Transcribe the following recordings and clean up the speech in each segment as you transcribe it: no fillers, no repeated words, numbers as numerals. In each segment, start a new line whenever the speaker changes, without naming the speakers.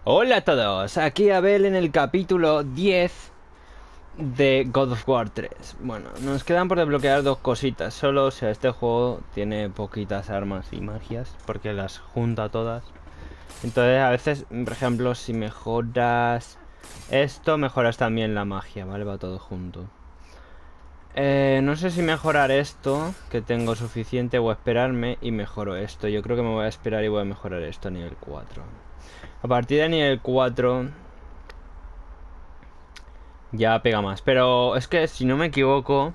Hola a todos, aquí Abel en el capítulo 10 de God of War 3. Bueno, nos quedan por desbloquear dos cositas solo, o sea, este juego tiene poquitas armas y magias, porque las junta todas. Entonces a veces, por ejemplo, si mejoras esto, mejoras también la magia, ¿vale? Va todo junto. No sé si mejorar esto, que tengo suficiente, o esperarme y mejoro esto. Yo creo que me voy a esperar y voy a mejorar esto a nivel 4. A partir de nivel 4 ya pega más. Pero es que si no me equivoco,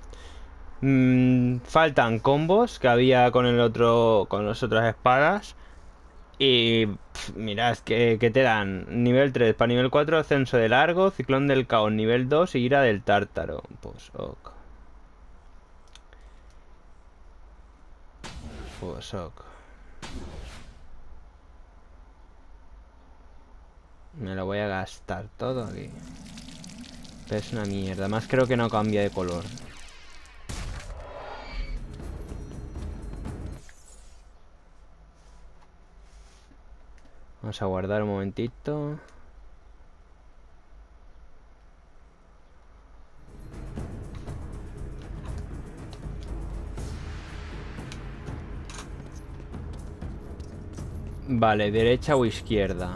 faltan combos que había con el otro, con las otras espadas. Y mira, es que te dan nivel 3 para nivel 4 ascenso de largo, ciclón del caos nivel 2 y ira del tártaro. Pues ok. Pues ok. Me lo voy a gastar todo aquí. Pero es una mierda. Más creo que no cambia de color. Vamos a guardar un momentito. Vale, derecha o izquierda.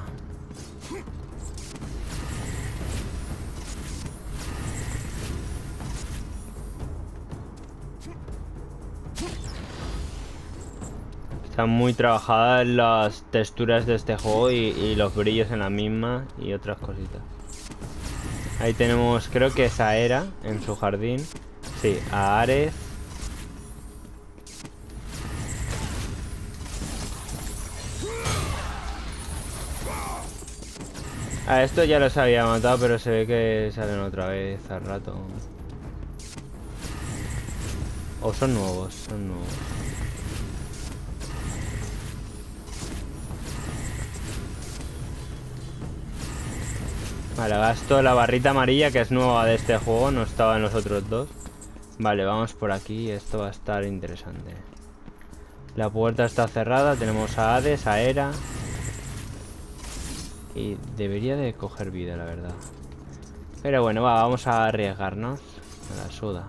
Están muy trabajadas las texturas de este juego y los brillos en la misma y otras cositas. Ahí tenemos, creo que es a Hera en su jardín. Sí, a Ares. A esto ya los había matado, pero se ve que salen otra vez al rato. O son nuevos, son nuevos. Vale, gasto la barrita amarilla que es nueva de este juego, no estaba en los otros dos. Vale, vamos por aquí, esto va a estar interesante. La puerta está cerrada, tenemos a Hades, a Hera. Y debería de coger vida, la verdad. Pero bueno, vamos a arriesgarnos. Me la suda.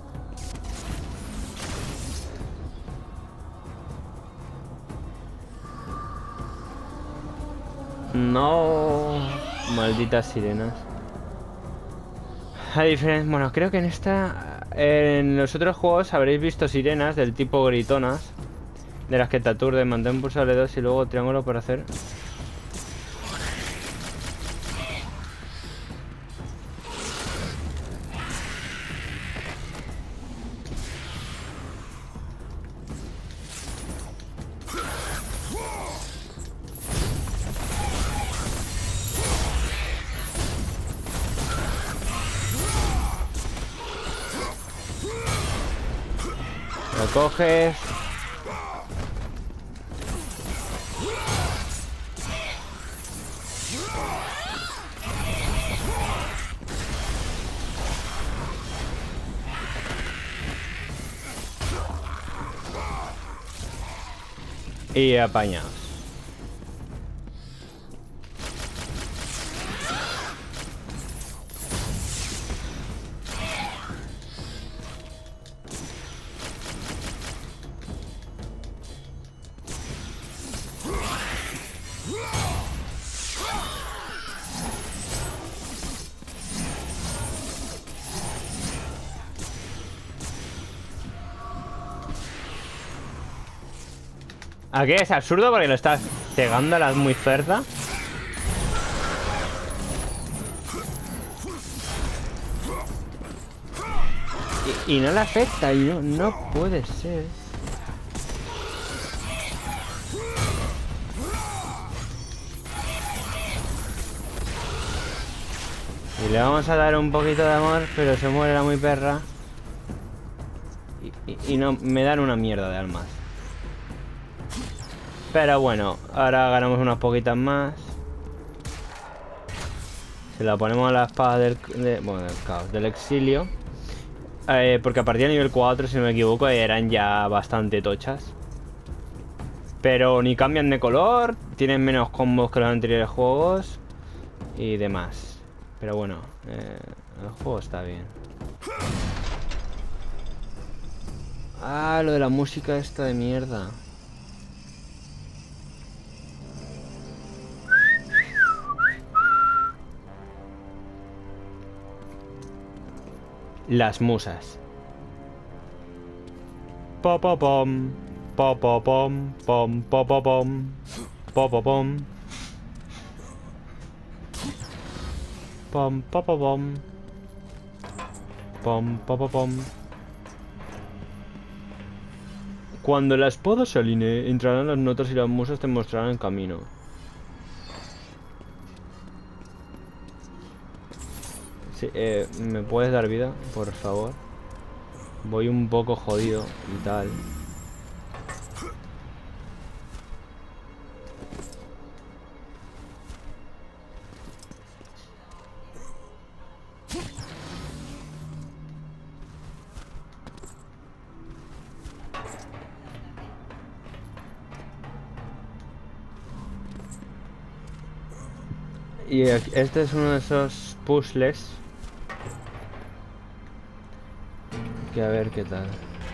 No, malditas sirenas. A diferencia, bueno, creo que en esta, en los otros juegos habréis visto sirenas del tipo gritonas, de las que te aturden, mantén pulsado L2 y luego triángulo para hacer. Lo coges. Y apañados. Aquí es absurdo porque lo estás pegando a las muy cerca. Y no le afecta, y no puede ser. Y le vamos a dar un poquito de amor, pero se muere la muy perra. Y no me dan una mierda de almas. Pero bueno, ahora ganamos unas poquitas más. Se la ponemos a la espada bueno, del caos, del exilio. Porque a partir de nivel 4, si no me equivoco, eran ya bastante tochas. Pero ni cambian de color, tienen menos combos que los anteriores juegos y demás. Pero bueno, el juego está bien. Ah, lo de la música esta de mierda. Las musas. Pa pa pom, pa pa pom, pom pa pa pom, pa pa pom. Pom pa pa pom. Pom pa pa pom. Cuando la espada se alinee, entrarán las notas y las musas te mostrarán el camino. Sí, ¿me puedes dar vida, por favor? Voy un poco jodido y tal. Y este es uno de esos puzzles que a ver qué tal.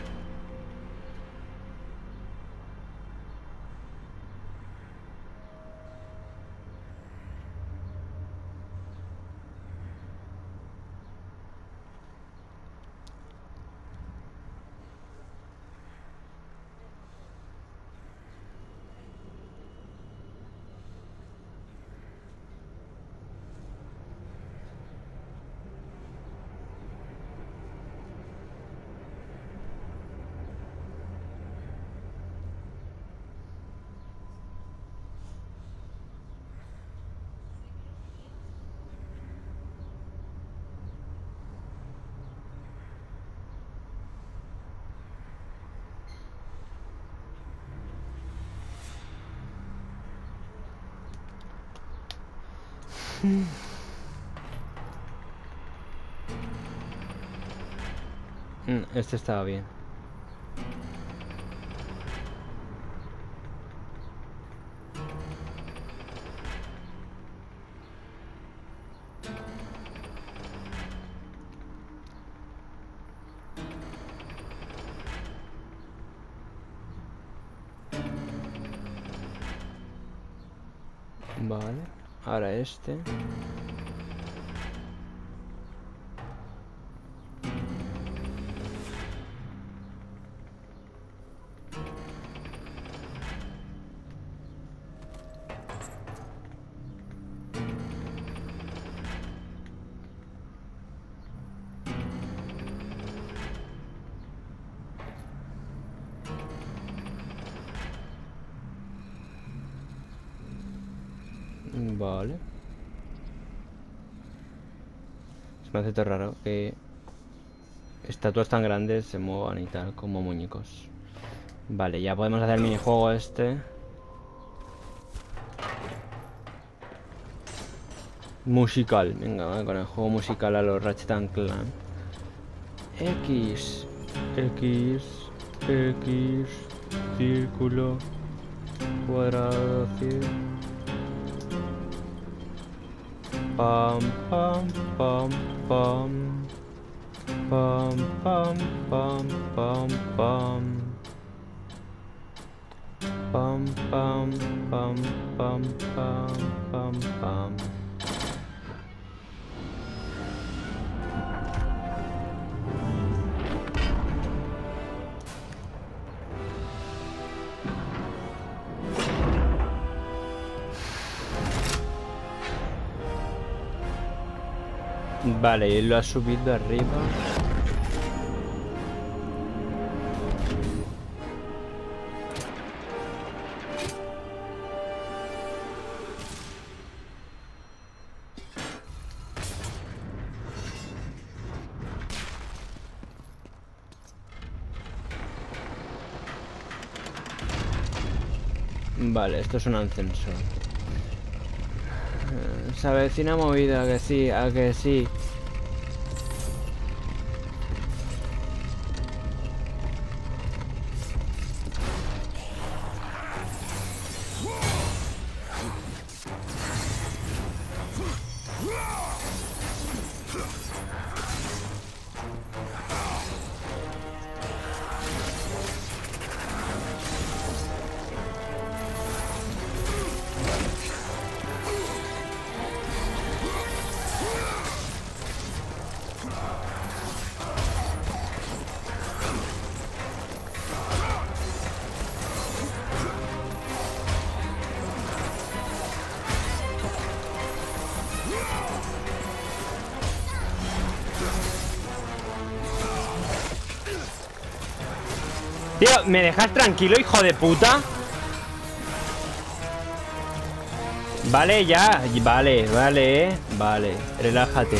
Este estaba bien. Vale, ahora este. Vale. Se me hace todo raro que estatuas tan grandes se muevan y tal, como muñecos. Vale, ya podemos hacer el minijuego este. Musical, venga, vale, con el juego musical a los Ratchet and Clank. X, X, X, círculo, cuadrado, círculo. Pam, pam, pam, pam. Pam, pam, pam, pam, pam. Pam, pam, pam, pam, pam, pam, pam. Vale, y lo ha subido arriba. Vale, esto es un ascensor. Se avecina movida, que sí, a que sí. Tío, ¿me dejas tranquilo, hijo de puta? Vale, ya. Vale, vale, relájate.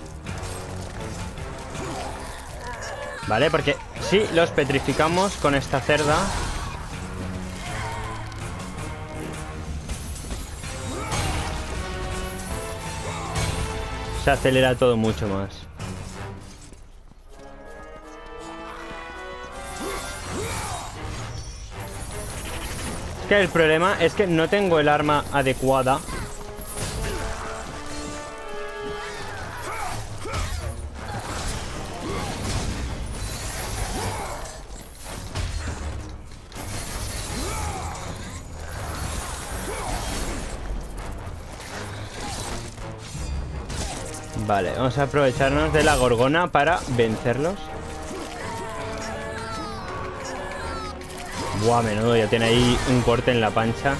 Vale, porque sí, los petrificamos con esta cerda. Se acelera todo mucho más. Es que el problema es que no tengo el arma adecuada. Vale, vamos a aprovecharnos de la gorgona para vencerlos. Buah, menudo, ya tiene ahí un corte en la pancha.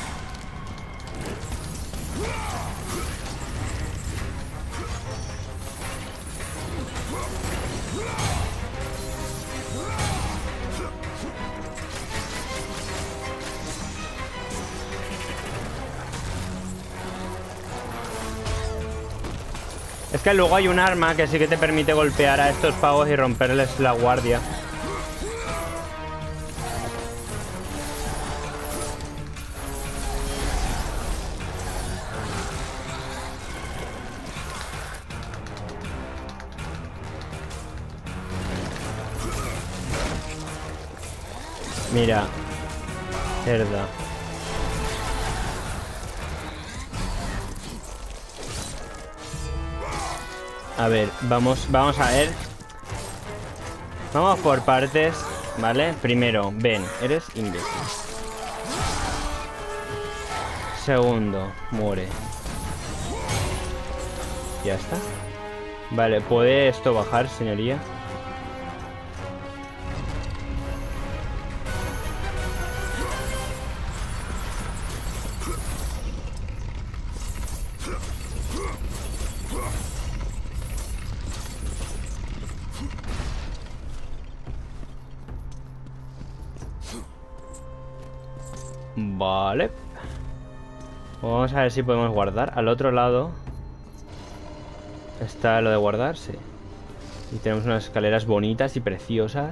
Es que luego hay un arma que sí que te permite golpear a estos pavos y romperles la guardia. Mira, cerda. A ver, vamos a ver. Vamos por partes, ¿vale? Primero, ven, eres imbécil. Segundo, muere. Ya está. Vale, ¿puede esto bajar, señoría? Vale. Vamos a ver si podemos guardar. Al otro lado está lo de guardarse. Y tenemos unas escaleras bonitas y preciosas.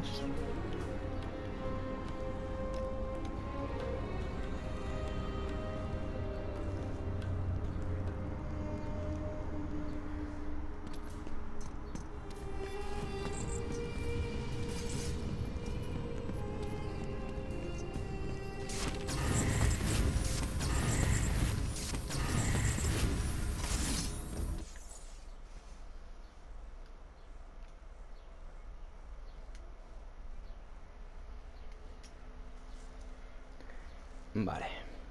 Vale.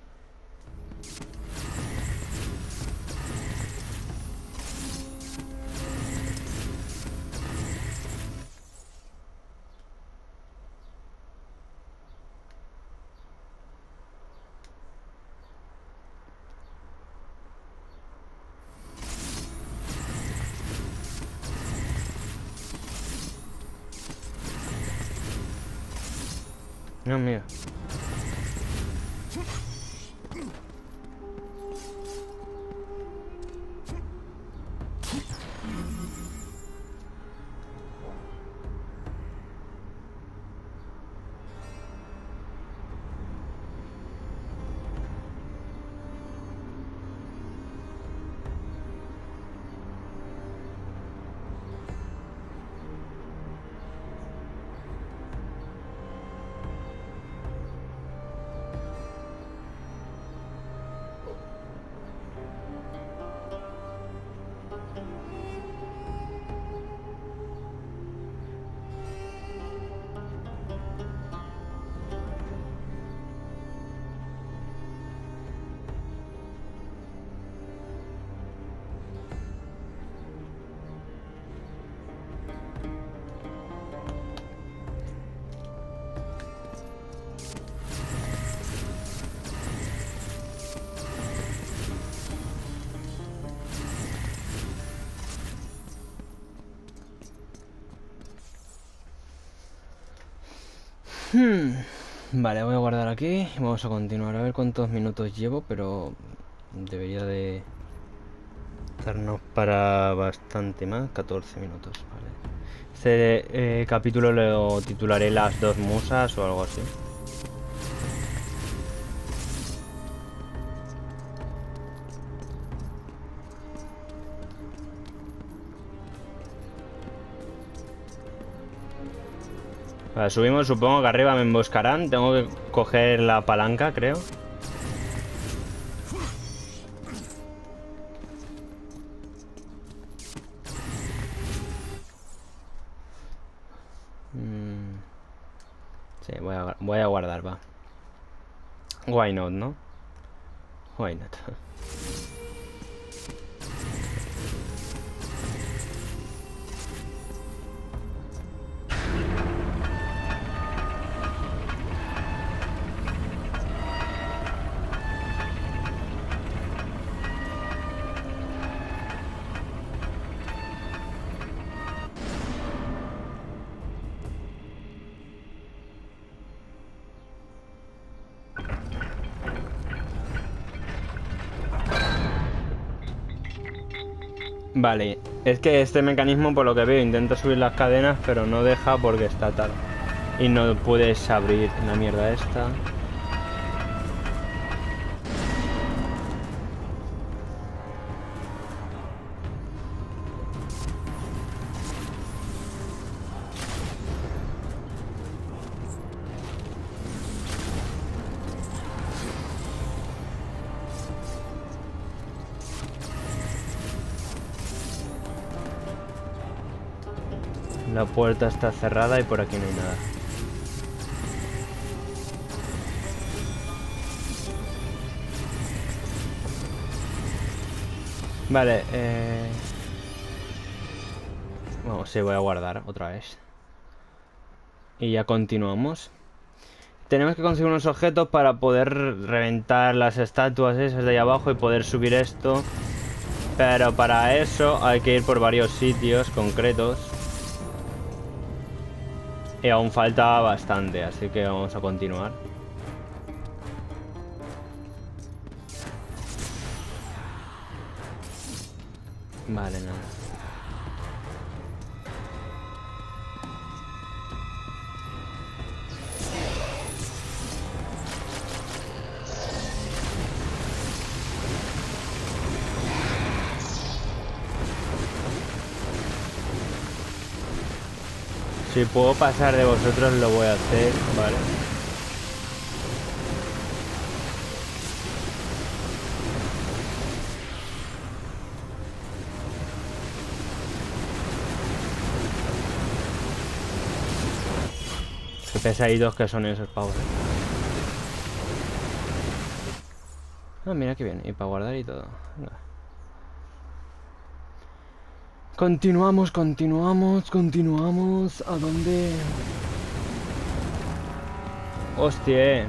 No, mira. Vale, voy a guardar aquí y vamos a continuar. A ver cuántos minutos llevo, pero debería de darnos para bastante más. 14 minutos, vale. Este capítulo lo titularé Las dos musas o algo así. Vale, subimos, supongo que arriba me emboscarán. Tengo que coger la palanca, creo. Sí, voy a guardar, va. Why not, ¿no? Why not? Vale, es que este mecanismo, por lo que veo, intenta subir las cadenas, pero no deja porque está tal. Y no puedes abrir la mierda esta. La puerta está cerrada y por aquí no hay nada. Vale, bueno, sí, voy a guardar otra vez. Y ya continuamos. Tenemos que conseguir unos objetos para poder reventar las estatuas esas de ahí abajo y poder subir esto. Pero para eso hay que ir por varios sitios concretos. Y aún falta bastante, así que vamos a continuar. Vale, nada. Si puedo pasar de vosotros lo voy a hacer, vale. Qué pesaditos que son esos pavos. Ah, mira qué bien. Y para guardar y todo. Venga. Continuamos. ¿A dónde? Hostia.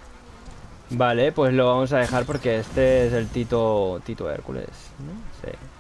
Vale, pues lo vamos a dejar porque este es el Tito Hércules, ¿no? Sí.